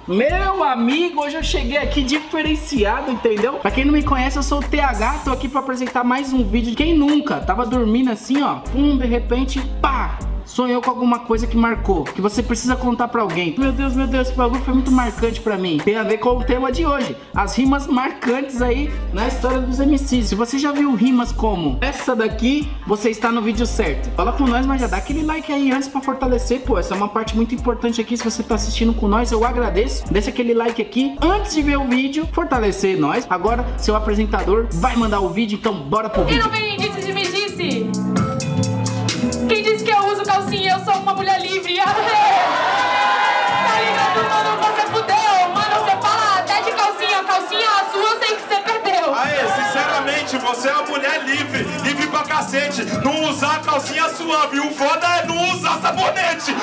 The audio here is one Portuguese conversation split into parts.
Meu amigo, hoje eu cheguei aqui diferenciado, entendeu? Pra quem não me conhece, eu sou o TH, tô aqui pra apresentar mais um vídeo. Quem nunca tava dormindo assim, ó, de repente, pá, sonhou com alguma coisa que marcou, que você precisa contar pra alguém. Meu Deus, esse bagulho foi muito marcante pra mim. Tem a ver com o tema de hoje, as rimas marcantes aí na história dos MCs. Se você já viu rimas como essa daqui, você está no vídeo certo. Fala com nós, mas já dá aquele like aí antes pra fortalecer, pô. Essa é uma parte muito importante aqui. Se você tá assistindo com nós, eu agradeço. Deixa aquele like aqui antes de ver o vídeo, fortalecer nós. Agora, seu apresentador vai mandar o vídeo, então bora pro vídeo. E não vem disse de me disse. Quem disse que eu uso calcinha? Eu sou uma mulher livre. Tá ligado, mano? Você fudeu. Mano, você fala até de calcinha. Calcinha a sua, eu sei que você perdeu. Aê, sinceramente, você é uma mulher livre. Livre pra cacete. Não usar calcinha suave. O foda é não usar sabonete.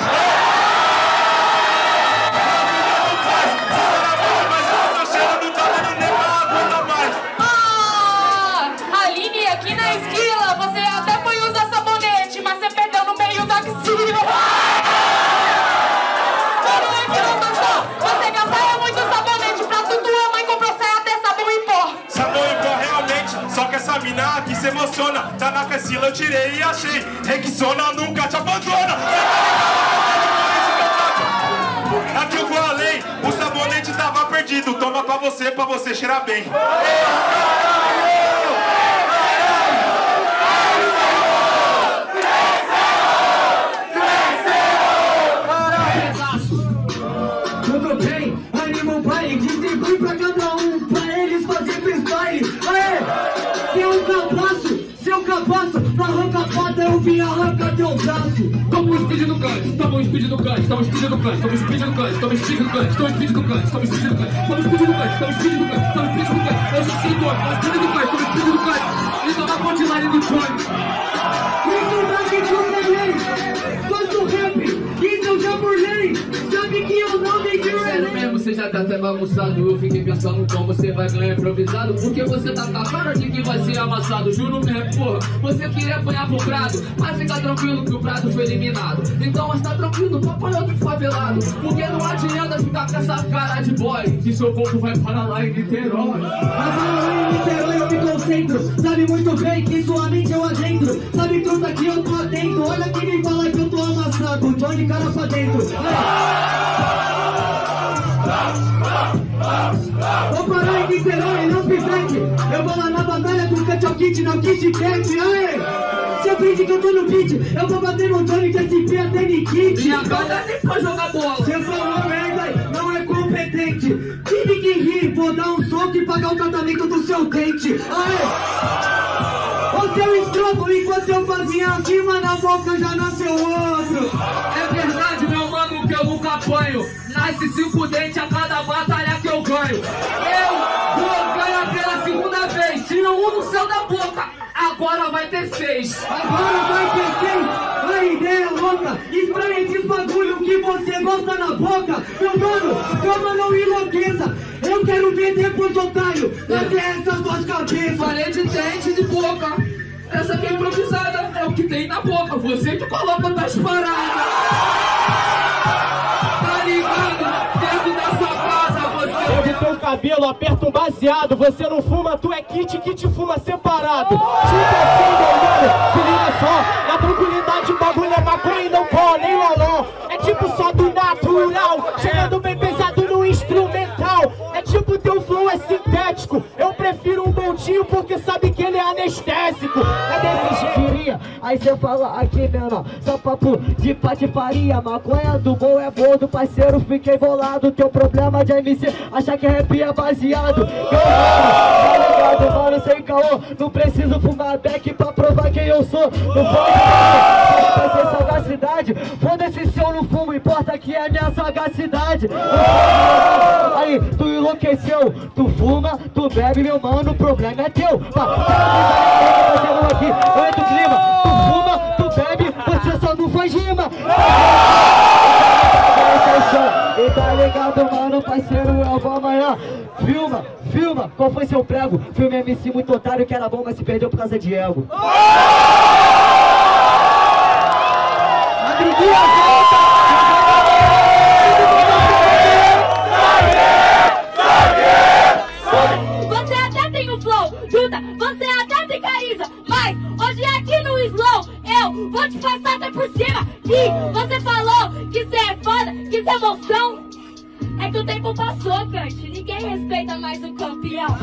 Sinceramente, mas essa cheira não tá dando nem pra aguentar mais. Aline, aqui na esquila, você até foi usar sabonete, mas você perdeu no meio da axila. Você gastar muito sabonete pra tu, tua mãe comprou sai até sabão em pó. Sabão em pó, realmente. Só que essa mina aqui se emociona. Tá na axila, eu tirei e achei. Requisona, nunca te abandona. Aqui eu vou além, o sabonete tava perdido. Toma pra você cheirar bem. Tudo bem, anima o baile, distribui pra cada um, pra eles fazer freestyle. Aê, seu cabaço, na arranca foda eu vim arrancar teu braço. Toma um speed do cante, toma um speed do cante, toma um speed do cante, toma um speed do cante, toma um speed do cante, toma um speed do cante, toma um speed do cante, toma um speed do cante, toma um speed do cante, toma um speed do cante, eu sou speed do cante, toma um speed do cante, toma um speed do cante, e toma a punchline do cante. Isso daqui que eu ganhei, faço rap, isso eu já burlei, sabe que eu não dei de Sério mesmo, você já tá até bagunçado. Eu fiquei pensando como você vai ganhar improvisado, porque você tá com a cara de que vai ser amassado. Juro mesmo, porra, você queria apanhar pro Prado, mas fica tranquilo que o Prado foi eliminado. Então, mas tá tranquilo pra apanhar outro favelado, porque não adianta ficar com essa cara de boy, que seu corpo vai para lá em Niterói. Mas lá em Niterói eu me concentro, sabe muito bem que sua mente eu adentro. Sabe truta que eu tô atento, olha que me fala que eu tô amassado, tô de cara pra dentro. Vou parar em Niterói, não pivete. Eu vou lá na batalha com o Cut Kit, não Kit Cat. Aê! Se eu finge que eu tô no beat, eu vou bater no Johnny, SP até Nikit. E agora nem pra jogar bola. Você falou merda, não é competente. Tive que rir, vou dar um soco e pagar o tratamento do seu dente. Aê! O seu estropo, enquanto eu fazia a cima na boca já nasceu outro. É verdade, meu mano, que eu nunca apanho. Nasce 5 dentes a cada batalha que eu ganho. Eu vou ganhar pela segunda vez. Tira um no céu da boca, agora vai ter 6. Agora vai ter 6. A ideia é louca. Estranha esses bagulho que você gosta na boca. Meu mano, calma, não enlouqueça. Eu quero ver depois, otário, até essas duas cabeças. Falei de dente de boca. Essa aqui é improvisada, é o que tem na boca. Você que coloca das paradas. Tá ligado? Dentro da sua casa, você. Pega o teu cabelo, aperta um baseado. Você não fuma, tu é kit que te fuma separado. Tipo assim, meu mano, se liga só. Na tranquilidade o bagulho é maconha e não pó, nem loló. É tipo só do natural, chegando bem pesado no instrumental. É tipo teu flow é sintético. Eu prefiro um montinho porque sabe que ele é anestésico. É desse queria. Aí cê fala aqui, menor, só papo de patifaria. Maconha do bom é boa do parceiro, fiquei bolado. Teu problema de MC, achar que rap é baseado. Tá ligado, mano, sem caô. Não preciso fumar back pra provar quem eu sou. Não pode fazer sagacidade. Foda-se se eu não fumo, importa que é minha sagacidade. Aí, tu enlouqueceu, tu fuma, tu bebe, meu mano, o problema é teu. Aqui, eu entro clima, tu fuma, tu bebe, você só não faz rima. E tá ligado, mano, parceiro, eu vou amanhã. Filma, qual foi seu prego? Filme MC muito otário que era bom, mas se perdeu por causa de ego. Madruguinha volta! certo tempo passou, Kant. Ninguém respeita mais o campeão.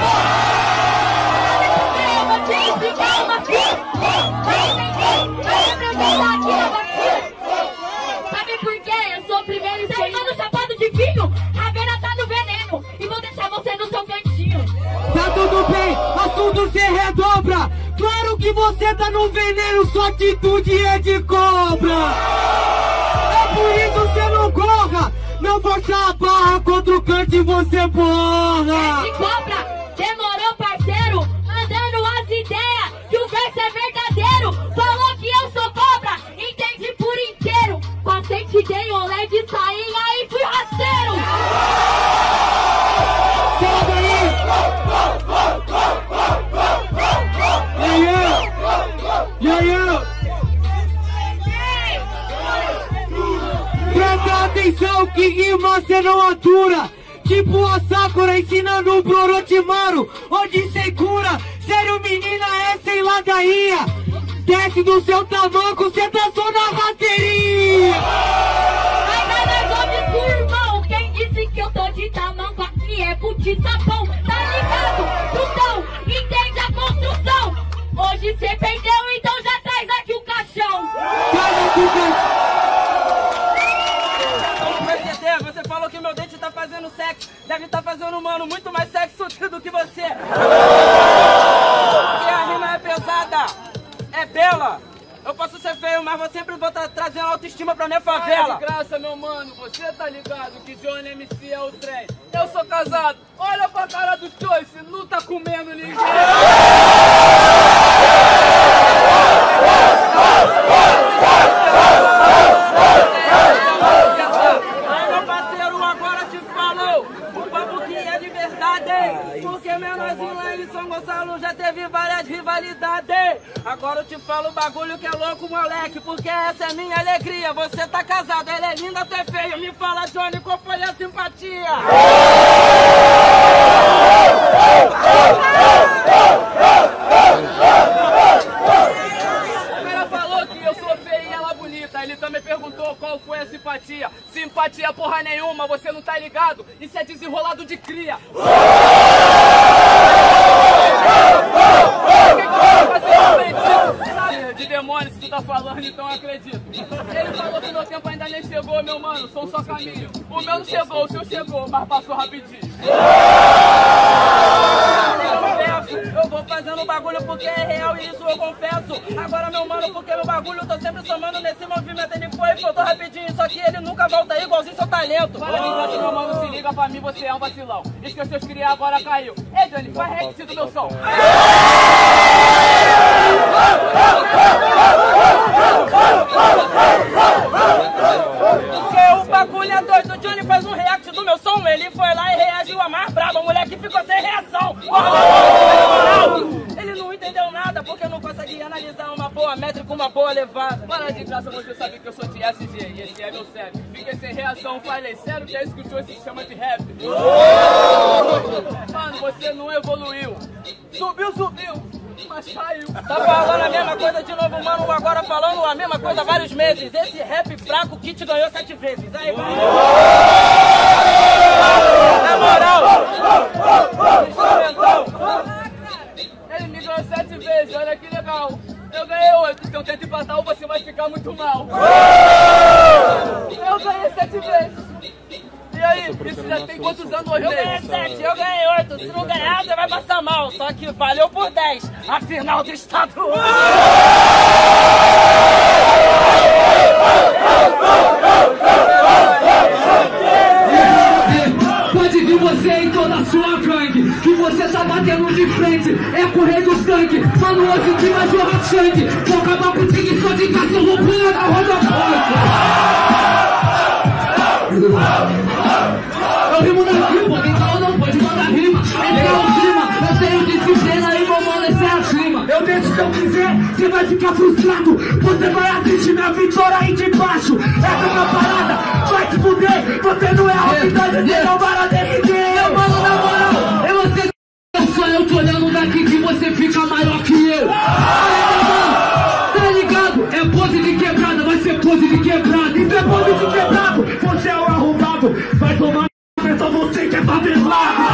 Eu vou te explicar uma coisa. Vai representar aqui na batida. Sabe por quê? Eu sou o primeiro escolhido chapado de vinho. A Vera tá no veneno e vou deixar você no seu cantinho. Tá tudo bem, assunto cê redobra. Claro que você tá no veneno, sua atitude é de cobra. É por isso cê não corra. Não força a barra contra o Kant e você borra. É de cobra, demorou parceiro. Mandando as ideias que o verso é verdadeiro. Falou que eu sou cobra, entendi por inteiro. Passei, te dei olé de sainha e fui rasteiro. Sobe aí. Presta atenção que rima cê não atura. Tipo a Sakura ensinando pro Orochimaru onde cê cura. Sério menina, é sem ladainha. Desce do seu tamanco, cê tá só na rasteirinha. Ai, nada com irmão. Quem disse que eu tô de tamanco aqui é puti sapão. Tá ligado? Então, entende a construção. Hoje cê perdeu, então já traz aqui o caixão. Traz aqui o caixão. Você falou que meu dente tá fazendo sexo. Deve tá fazendo, mano, muito mais sexo do que você. Porque a rima é pesada, é bela. Eu posso ser feio, mas vou sempre vou trazendo autoestima pra minha favela. De graça, meu mano, você tá ligado que Johnny MC é o trem. Eu sou casado, olha pra cara do Choice, não tá comendo ninguém. Porque menorzinho lá em São Gonçalo já teve várias rivalidades. Agora eu te falo o bagulho que é louco, moleque, porque essa é minha alegria. Você tá casado, ela é linda, tu é feio. Me fala, Johnny, qual foi a simpatia? O cara falou que eu sou feio e ela bonita. Ele também perguntou qual foi a simpatia. Simpatia porra nenhuma, você não tá ligado? Isso é desenrolado de cria. De demônio, se tu tá falando, então eu acredito. Ele falou que meu tempo ainda nem chegou, meu mano, sou só caminho. O meu não chegou, o seu chegou, mas passou rapidinho. Eu vou fazendo bagulho porque é real e isso eu confesso. Agora, meu mano, porque meu bagulho eu tô sempre somando nesse movimento. Ele foi e voltou rapidinho, só que ele nunca volta aí igualzinho seu talento. Para vingança, meu mano, se liga pra mim, você é um vacilão. Esqueceu de criar, agora caiu. Ei, Johnny, faz react do meu som. Porque o bagulho é doido, o Johnny faz um react do meu som. Ele foi lá e reagiu a mais braba, o moleque ficou sem reação. Ele não entendeu nada porque não consegue analisar uma boa métrica, uma boa levada. Para de graça, você sabe que eu sou de SG e esse é meu CEP. Fiquei sem reação, falei sério que é isso que o Choice se chama de rap. Mano, você não evoluiu. Subiu, mas caiu. Tá falando a mesma coisa de novo, mano, agora falando a mesma coisa há vários meses. Esse rap fraco que te ganhou 7 vezes. Aí, vai. Na moral, ele me ganhou 7 vezes, olha que legal. Eu ganhei 8, então tenta empatar ou você vai ficar muito mal. Eu ganhei 7 vezes. E aí, isso já tem quantos anos hoje? Eu ganhei 7, eu ganhei 8. Se não ganhar, você vai passar mal. Só que valeu por 10. A final do estadual. Pode vir você e toda a sua gangue, que você tá batendo de frente, é correr do sangue. Mano, hoje que vai jorrar sangue, vou acabar com o tigre só de cachorro pula na roda forte. Eu rimo na rima, quem falou não pode mandar rima. Esse é o clima, eu tenho disciplina e vou amolecer acima. Eu deixo se eu quiser, você vai ficar frustrado. Você vai assistir minha vitória aí de baixo. Essa é minha parada, vai te fuder. Você não é a realidade, você não vai derreter. Eu mano, na moral, eu você só eu tô olhando daqui que você fica maior que eu. Tá ligado? É pose de quebrada, vai ser pose de quebrada. Isso é pose de quebrado, você é o arrombado. Vai tomar você que é favelado.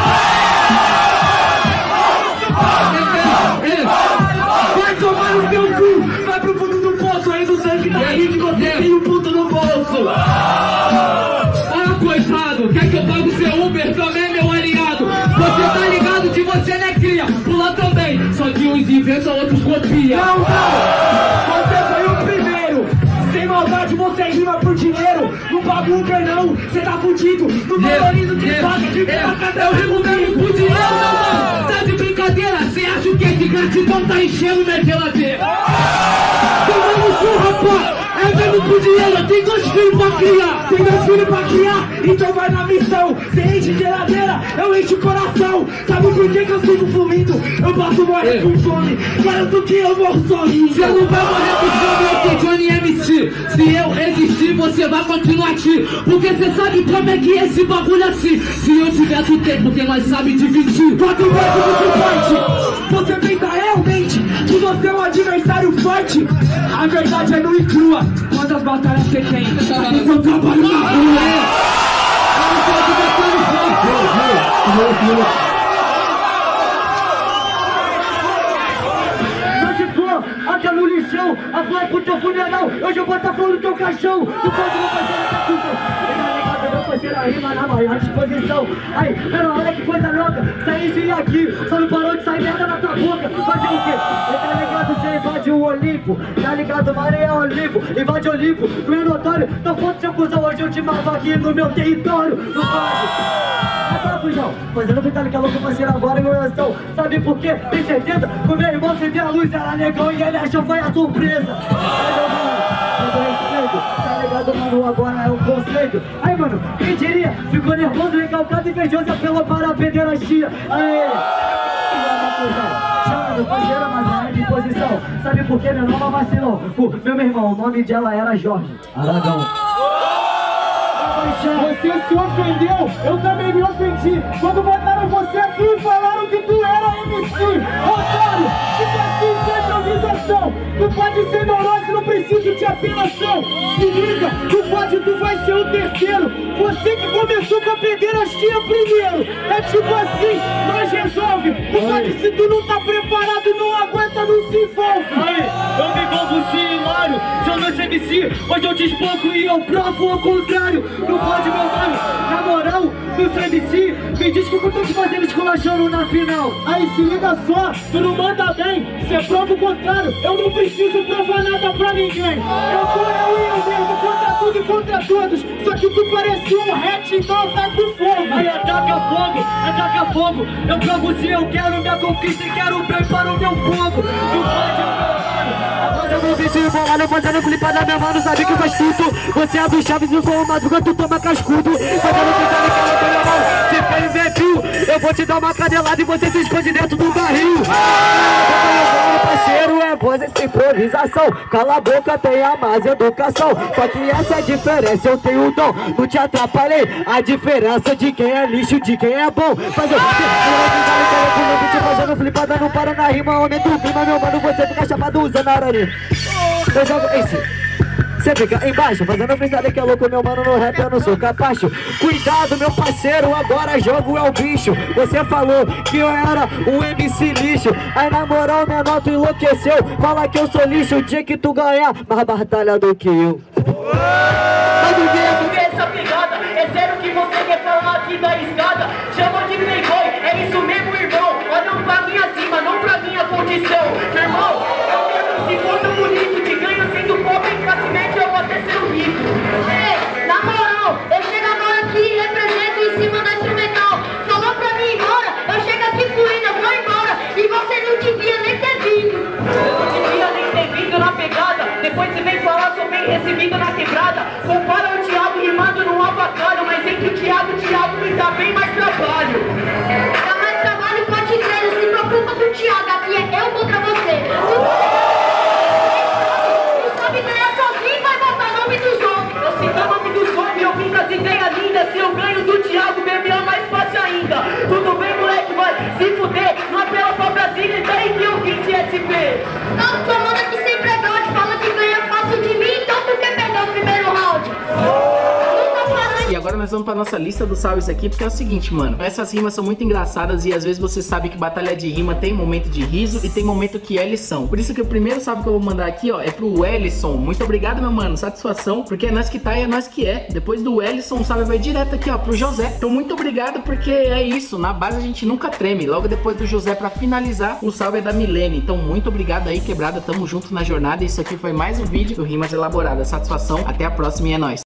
Vai tomar no seu cu, vai pro fundo do poço, aí do sangue tá aí que você tem um puto no bolso. Ah, coitado, quer que eu pague o seu Uber também, meu aliado? Você tá ligado que você não é cria, pula também, só que uns inventam, outros copia. Não, você foi o primeiro. Sem maldade você rima por dinheiro. Não paga Uber não, você tá fudido. Não valoriza o que paga de faca. Eu rimo mesmo por dinheiro, meu mano. Tá de brincadeira, cê acha o que é de gratidão? Tá enchendo minha geladeira. Tomando cu, rapaz. É mesmo por dinheiro, tem 2 filhos pra criar. Tem 2 filhos pra criar, então vai na missão. Cê enche geladeira, eu encho o coração. Sabe por que eu fico fluindo? Eu posso morrer com fome, garanto que eu morro sozinho. Você não vai morrer com fome aqui, Johnny MC. Se eu existir, você vai continuar aqui. Porque cê sabe como é que é esse bagulho assim. Se eu tiver tu tem, porque nós sabe dividir. Bota o braço muito forte. Você pensa realmente que você é um adversário forte? A verdade é nua e crua. Quantas batalhas você tem? Eu trabalho na rua. Eu não sou adversário forte. Mas se for, até no lixão, a flor pro teu funeral, hoje eu vou estar falando no teu caixão. Tu pode não fazer essa puta. Meu parceiro, a rima na maior disposição. Aí, mano, olha que coisa louca. Saísse e aqui, só não parou de sair merda na tua boca. Fazer o quê? Tá ligado, você invade o Olimpo. Tá ligado, Maria Olimpo. Invade o Olimpo, não é notório. Então foda-se, seu cuzão, hoje eu te mato aqui no meu território. Não pode. Fujão, fazendo Vitálica louco, parceiro, agora em oração. Sabe por quê? Tem certeza? Com meu irmão você vê a luz, era negão e ele achou foi a surpresa. Tá ligado, mano? Agora é o conceito. Aí, mano, quem diria? Ficou nervoso, recalcado e invejoso, apelou para a pederastia. Aê! Chama meu parceiro, mas é de posição. Sabe por quê? Meu nome vacilou. Meu irmão, o nome dela era Jorge Aragão. Você se ofendeu, eu também me ofendi. Quando botaram você aqui e falaram que tu era MC. Otário, tipo assim, sem improvisação. Tu pode ser meu nome, não preciso de apelação. Se liga, tu vai ser o terceiro. Você que começou com a pederastia primeiro. É tipo assim, nós resolve. Tu pode, se tu não tá preparado, não aguenta, não se envolve. Aí, eu me envolvo sim, Hilário. Se eu não sou MC, hoje eu te espanco e eu provo ao contrário. Não pode, meu mano, na moral, no seu MC, me diz que eu tô te fazendo esculachando na final. Aí se liga só, tu não manda bem, cê prova o contrário. Eu não preciso provar nada pra ninguém. Eu tô eu mesmo, contra tudo e contra todos. Só que tu parecia um hatch, então tá com fogo. Aí ataca fogo. Eu provo se eu quero minha conquista e quero bem para o meu povo. Não pode, agora eu vou ver se bolado fazendo clipada, minha mano sabe que faz tudo. Você abre chaves e eu sou o Madruga, tu toma cascudo. Fazendo clipada que ela tem na mão. Se fez inventiu, eu vou te dar uma canelada e você se esconde dentro do barril. Parceiro, é voz essa improvisação. Cala a boca, tenha mais educação. Só que essa é a diferença, eu tenho o dom. Não te atrapalhei, a diferença de quem é lixo, de quem é bom. Fazendo flipada, não para na rima, aumenta o clima, meu mano, você fica chapado usando a ararinha. Eu jogo esse. Você fica embaixo, fazendo freestyle que é louco, meu mano, no rap eu não sou capacho. Cuidado, meu parceiro, agora jogo é o bicho. Você falou que eu era um MC lixo. Aí na moral, menor, tu enlouqueceu. Fala que eu sou lixo o dia que tu ganhar mais batalha do que eu. Todo dia tu vê essa pegada. É sério que você quer falar aqui da escada? Chama de playboy, é isso mesmo, irmão. Olha pra mim acima, não pra minha condição. Irmão, eu mesmo se for tão bonito, te ganho sendo pobre, classe média ou até sendo rico. Ei, na moral, eu chego agora aqui e represento em cima da instrumental. Falou pra mim ir embora, eu chego aqui fluindo, eu vou embora. E você não devia nem ter vindo. Eu não devia nem ter vindo na pegada. Depois você vem falar, sou bem recebido na quebrada. Compara o diabo rimando no avacalho, mas entre o diabo me dá bem mais agora nós vamos pra nossa lista dos salves aqui, porque é o seguinte, mano. Essas rimas são muito engraçadas e às vezes você sabe que batalha de rima tem momento de riso e tem momento que é lição. Por isso que o primeiro salve que eu vou mandar aqui, ó, é pro Ellison. Muito obrigado, meu mano. Satisfação, porque é nós que tá e é nós que é. Depois do Ellison, o salve vai direto aqui, ó, pro José. Então, muito obrigado, porque é isso. Na base a gente nunca treme. Logo depois do José, pra finalizar, o salve é da Milene. Então, muito obrigado aí, quebrada. Tamo junto na jornada. Isso aqui foi mais um vídeo do Rimas Elaboradas. Satisfação. Até a próxima e é nóis.